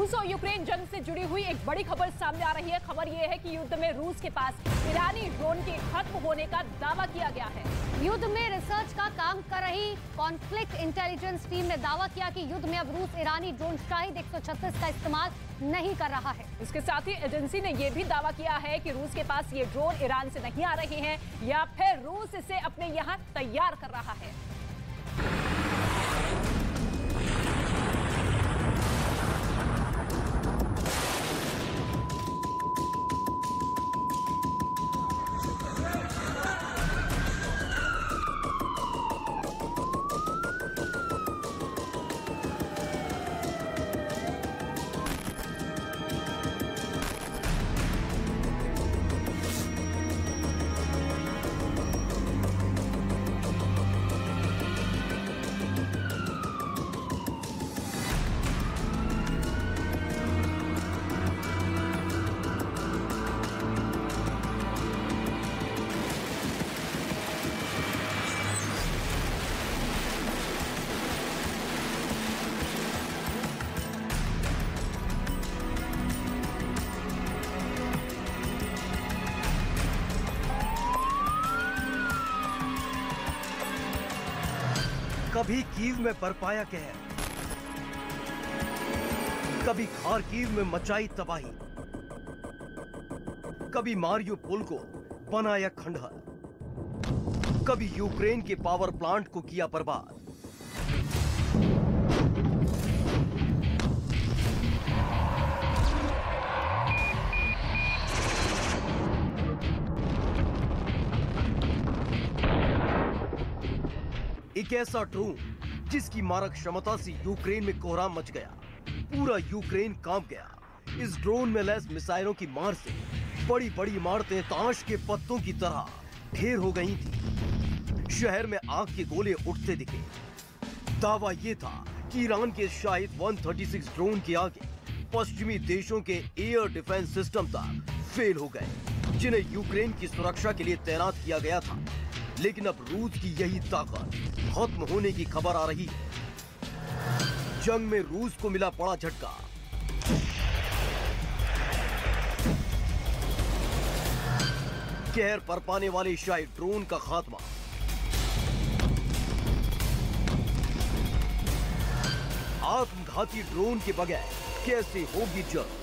रूस और यूक्रेन जंग से जुड़ी हुई एक बड़ी खबर सामने आ रही है। खबर यह है कि युद्ध में रूस के पास ईरानी ड्रोन के खत्म होने का दावा किया गया है। युद्ध में रिसर्च का काम कर रही कॉन्फ्लिक्ट इंटेलिजेंस टीम ने दावा किया कि युद्ध में अब रूस ईरानी ड्रोन शाहिद 136 का इस्तेमाल नहीं कर रहा है। इसके साथ ही एजेंसी ने यह भी दावा किया है कि रूस के पास ये ड्रोन ईरान से नहीं आ रहे हैं या फिर रूस इसे अपने यहाँ तैयार कर रहा है। कभी कीव में बरपाया कहर, कभी खारकीव में मचाई तबाही, कभी मारियोपोल को बनाया खंडहर, कभी यूक्रेन के पावर प्लांट को किया बर्बाद। एक ऐसा ड्रोन जिसकी मारक क्षमता से यूक्रेन में कोहराम मच गया, पूरा यूक्रेन कांप गया। इस ड्रोन में लैस मिसाइलों की मार से बड़ी बड़ी इमारतें ताश के पत्तों की तरह ढेर हो गई थी। शहर में आग के गोले उठते दिखे। दावा यह था कि ईरान के शाहिद 136 ड्रोन के आगे पश्चिमी देशों के एयर डिफेंस सिस्टम तक फेल हो गए, जिन्हें यूक्रेन की सुरक्षा के लिए तैनात किया गया था। लेकिन अब रूस की यही ताकत खत्म होने की खबर आ रही है। जंग में रूस को मिला बड़ा झटका। कहर बरपाने वाले शायद ड्रोन का खात्मा। आत्मघाती ड्रोन के बगैर कैसे होगी जंग?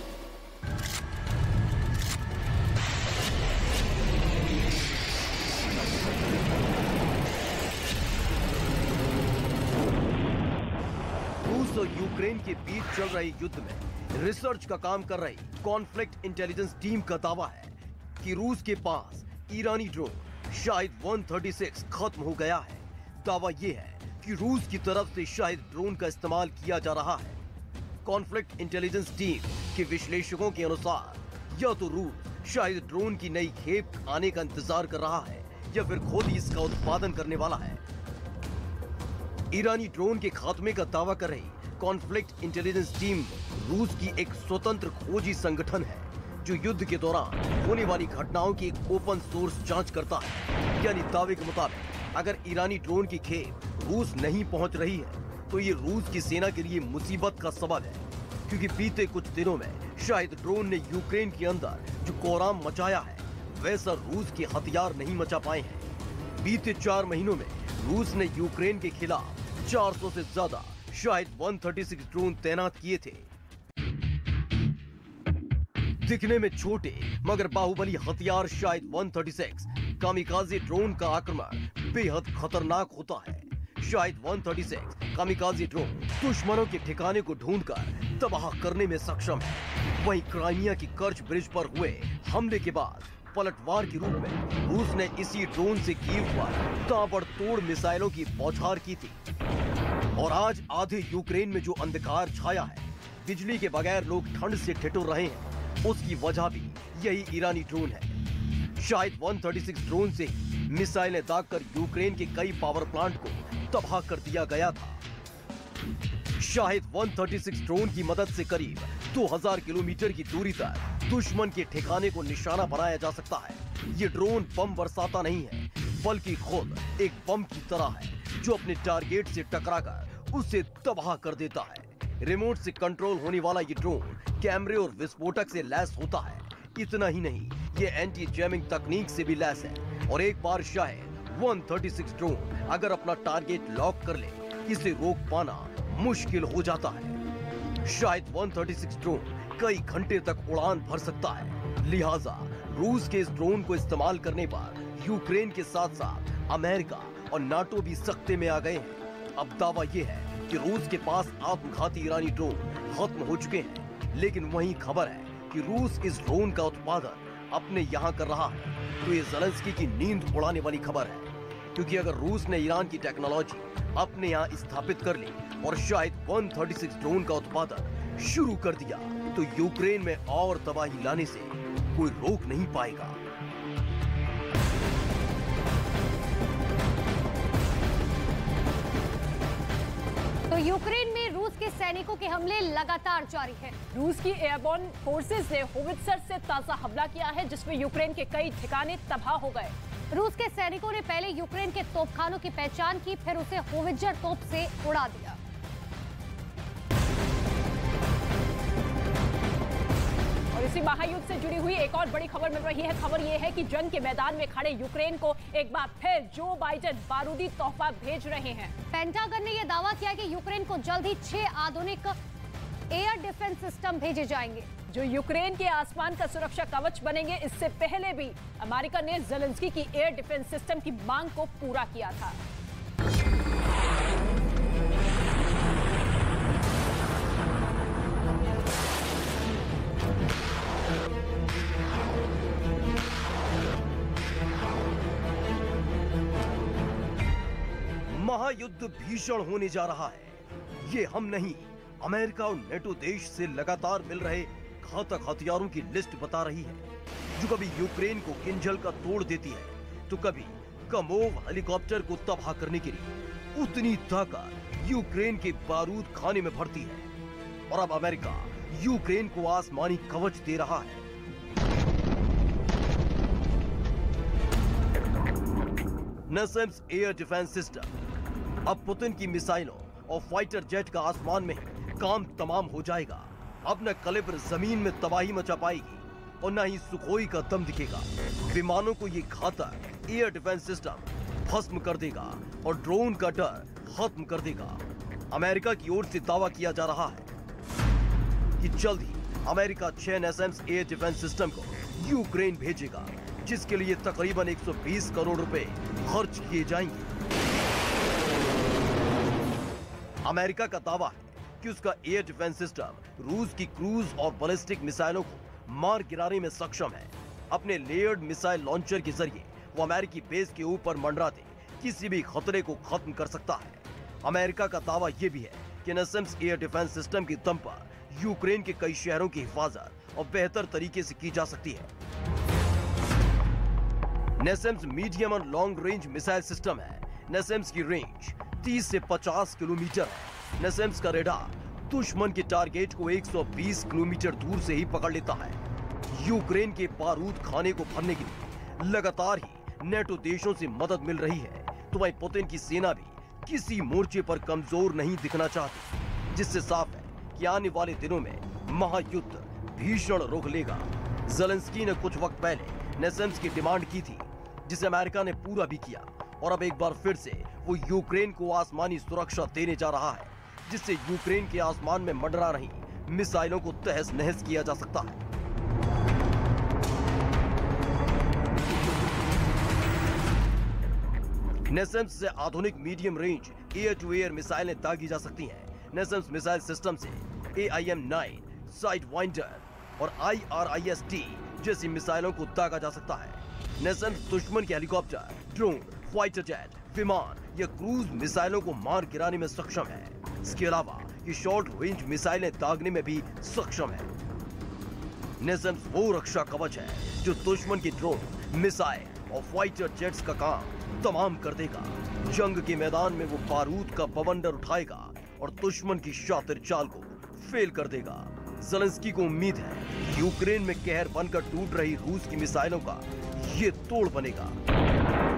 रूस और यूक्रेन के बीच चल रहे युद्ध में रिसर्च का काम कर रही कॉन्फ्लिक्ट इंटेलिजेंस टीम का दावा है कि रूस के पास ईरानी ड्रोन शाहिद 136 खत्म हो गया है। दावा यह है कि रूस की तरफ से शाहिद ड्रोन का इस्तेमाल किया जा रहा है। कॉन्फ्लिक्ट इंटेलिजेंस टीम के विश्लेषकों के अनुसार या तो रूस शाहिद ड्रोन की नई खेप आने का इंतजार कर रहा है या फिर खुद ही इसका उत्पादन करने वाला है। ईरानी ड्रोन के खात्मे का दावा कर रही कॉन्फ्लिक्ट इंटेलिजेंस टीम रूस की एक स्वतंत्र खोजी संगठन है जो युद्ध के दौरान होने वाली घटनाओं की एक ओपन सोर्स जांच करता है। यानी दावे के मुताबिक अगर ईरानी ड्रोन की खेप रूस नहीं पहुंच रही है तो ये रूस की सेना के लिए मुसीबत का सबब है, क्योंकि बीते कुछ दिनों में शायद ड्रोन ने यूक्रेन के अंदर जो कोहराम मचाया है वैसा रूस के हथियार नहीं मचा पाए हैं। बीते 4 महीनों में रूस ने यूक्रेन के खिलाफ 400 से ज्यादा शायद 136 ड्रोन तैनात किए थे। दिखने में छोटे मगर बाहुबली हथियार शायद 136 कामिकाजे ड्रोन का आक्रमण बेहद खतरनाक होता है। शायद 136 कामिकाजे ड्रोन दुश्मनों के ठिकाने को ढूंढकर तबाह करने में सक्षम है। वहीं क्राइमिया की कर्च ब्रिज पर हुए हमले के बाद पलटवार के रूप में रूस ने इसी ड्रोन से कीव पर ताबड़तोड़ मिसाइलों की बौछार की थी। और आज आधे यूक्रेन में जो अंधकार छाया है, बिजली के बगैर लोग ठंड से ठिठुर रहे हैं, उसकी वजह भी यही ईरानी ड्रोन है। शायद 136 ड्रोन से ही मिसाइलें दागकर यूक्रेन के कई पावर प्लांट को तबाह कर दिया गया था। शायद 136 ड्रोन की मदद से करीब 2000 किलोमीटर की दूरी तक दुश्मन के ठिकाने को निशाना बनाया जा सकता है। ये ड्रोन बम बरसाता नहीं है, बल्कि खुद एक बम की तरह है जो अपने टारगेट से टकराकर उसे तबाह कर देता है। रिमोट से कंट्रोल होने वाला ये ड्रोन कैमरे और विस्फोटक से लैस होता है। इतना ही नहीं, ये एंटी जैमिंग तकनीक से भी लैस है और एक बार शायद 136 ड्रोन अगर अपना टारगेट लॉक कर ले, इसे रोक पाना मुश्किल हो जाता है। शायद 136 ड्रोन कई घंटे तक उड़ान भर सकता है। लिहाजा रूस के इस ड्रोन को इस्तेमाल करने पर यूक्रेन के साथ साथ अमेरिका और नाटो भी सख्ते में आ गए हैं। अब दावा यह है कि रूस के पास आत्मघाती ईरानी ड्रोन खत्म हो चुके हैं, लेकिन वहीं खबर है कि रूस इस ड्रोन का उत्पादन अपने यहाँ कर रहा है। तो ये ज़ेलेंस्की की नींद उड़ाने वाली खबर है, क्योंकि अगर रूस ने ईरान की टेक्नोलॉजी अपने यहाँ स्थापित कर ली और शायद 136 ड्रोन का उत्पादन शुरू कर दिया, तो यूक्रेन में और तबाही लाने से कोई रोक नहीं पाएगा। तो यूक्रेन में रूस के सैनिकों के हमले लगातार जारी हैं। रूस की एयरबोर्न फोर्सेस ने होवित्जर से ताजा हमला किया है, जिसमें यूक्रेन के कई ठिकाने तबाह हो गए। रूस के सैनिकों ने पहले यूक्रेन के तोपखानों की पहचान की, फिर उसे होवित्जर तोप से उड़ा दिया। और इसी महायुद्ध से जुड़ी हुई एक और बड़ी खबर मिल रही है। खबर यह है कि जंग के मैदान में खड़े यूक्रेन को एक बार फिर जो बाइडेन बारूदी तोहफा भेज रहे हैं। पेंटागन ने यह दावा किया कि यूक्रेन को जल्द ही 6 आधुनिक एयर डिफेंस सिस्टम भेजे जाएंगे, जो यूक्रेन के आसमान का सुरक्षा कवच बनेंगे। इससे पहले भी अमेरिका ने ज़ेलेंस्की की एयर डिफेंस सिस्टम की मांग को पूरा किया था। महायुद्ध भीषण होने जा रहा है। ये हम नहीं, अमेरिका और नेटो देश से लगातार मिल रहे घातक हथियारों की लिस्ट बता रही है, जो कभी यूक्रेन को किंजल का तोड़ देती है, तो कभी कमोव हेलीकॉप्टर को तबाह करने के लिए उतनी ताकत यूक्रेन के बारूद खाने में भरती है। और अब अमेरिका यूक्रेन को आसमानी कवच दे रहा है। NASAMS air defence system. अब पुतिन की मिसाइलों और फाइटर जेट का आसमान में काम तमाम हो जाएगा। अब न कलिबर जमीन में तबाही मचा पाएगी और न ही सुखोई का दम दिखेगा। विमानों को ये घातक एयर डिफेंस सिस्टम भस्म कर देगा और ड्रोन का डर खत्म कर देगा। अमेरिका की ओर से दावा किया जा रहा है कि जल्द ही America 6 NASAMS air defence system को यूक्रेन भेजेगा, जिसके लिए तकरीबन 120 करोड़ रुपए खर्च किए जाएंगे। अमेरिका का दावा है कि उसका एयर डिफेंस सिस्टम रूस की क्रूज और बैलिस्टिक मिसाइलों को मार गिराने में सक्षम है। अपने लेयर्ड मिसाइल लॉन्चर के जरिए वो अमेरिकी बेस के ऊपर मंडराते किसी भी खतरे को खत्म कर सकता है। अमेरिका का दावा यह भी है कि NASAMS एयर डिफेंस सिस्टम की दम पर यूक्रेन के कई शहरों की हिफाजत और बेहतर तरीके से की जा सकती है। NASAMS मीडियम और लॉन्ग रेंज मिसाइल सिस्टम है। NASAMS की रेंज 30 से 50 किलोमीटर है। NASAMS का रेडार दुश्मन के टारगेट को 120 किलोमीटर दूर से ही पकड़ लेता है। यूक्रेन के बारूद खाने को भरने के लिए लगातार ही नेटो देशों से मदद मिल रही है, तो वहीं पुतिन की सेना भी किसी मोर्चे पर कमजोर नहीं दिखना चाहती, जिससे साफ है कि आने वाले दिनों में महायुद्ध भीषण रुख लेगा। ज़ेलेंस्की ने कुछ वक्त पहले NASAMS की डिमांड की थी, जिसे अमेरिका ने पूरा भी किया, और अब एक बार फिर से वो यूक्रेन को आसमानी सुरक्षा देने जा रहा है, जिससे यूक्रेन के आसमान में मंडरा रही मिसाइलों को तहस नहस किया जा सकता है। NASAMS से आधुनिक medium range air to air मिसाइलें दागी जा सकती हैं। NASAMS मिसाइल सिस्टम से AIM-9, साइडवाइंडर और IRIS-T जैसी मिसाइलों को दागा जा सकता है। NASAMS दुश्मन के हेलीकॉप्टर, ड्रोन, फाइटर जेट, विमान या क्रूज मिसाइलों को मार गिराने में सक्षम है। इसके अलावा ये शॉर्ट रेंज मिसाइलें दागने में भी सक्षम है। NASAMS वो रक्षा कवच है जो दुश्मन की ड्रोन, मिसाइल और फाइटर जेट्स का काम तमाम कर देगा। जंग के मैदान में वो बारूद का बवंडर उठाएगा और दुश्मन की शातिर चाल को फेल कर देगा। ज़ेलेंस्की को उम्मीद है यूक्रेन में कहर बनकर टूट रही रूस की मिसाइलों का ये तोड़ बनेगा।